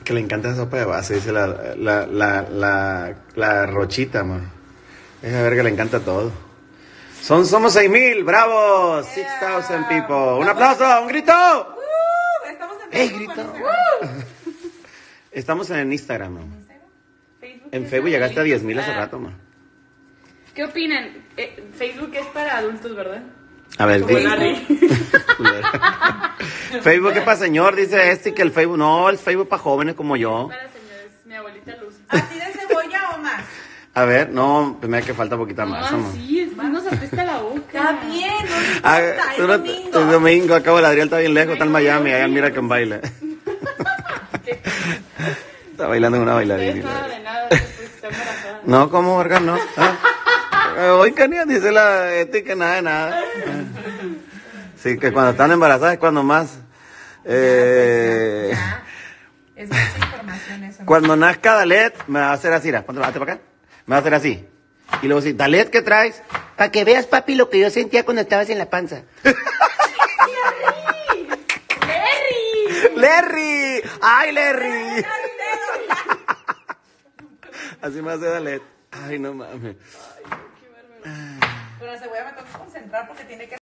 Que le encanta esa sopa de base, dice la Rochita, man. Deja ver que le encanta todo. Somos 6,000, bravo, 6,000 people. Un aplauso, un grito. Estamos en Facebook. Grito. Estamos en Instagram, man. Facebook En es Facebook para llegaste a 10,000 adultos. hace rato, man. ¿Qué opinan? Facebook es para adultos, ¿verdad? A ver, Como di- Larry. Facebook es para señor, dice y que el Facebook, no, el Facebook para jóvenes como yo. Para señores, mi abuelita Luz. ¿Así de cebolla o más? A ver, no, pues me da que falta poquita más, No, amor. sí, después nos apesta la boca. Está bien, no me Ah, importa, es tú no- domingo. es domingo, acabo, el Adriel está bien lejos, está en Miami, allá mira que baila. Está bailando en una Ustedes bailarina. nada de nada, pues está embarazada. No, ¿cómo, Vargas? No. Hoy Cania dice la que nada de nada. Sí, que cuando están embarazadas es cuando más. Ya. Es mucha información eso. Cuando nazca Dalet, me va a hacer así, ponte para acá. Me va a hacer así. Y luego sí, Dalet, ¿qué traes? Para que veas, papi, lo que yo sentía cuando estabas en la panza. ¡Larry! ¡Ay, Larry! Así me hace Dalet. Ay, no mames. Pero se voy a meter a concentrar porque tiene que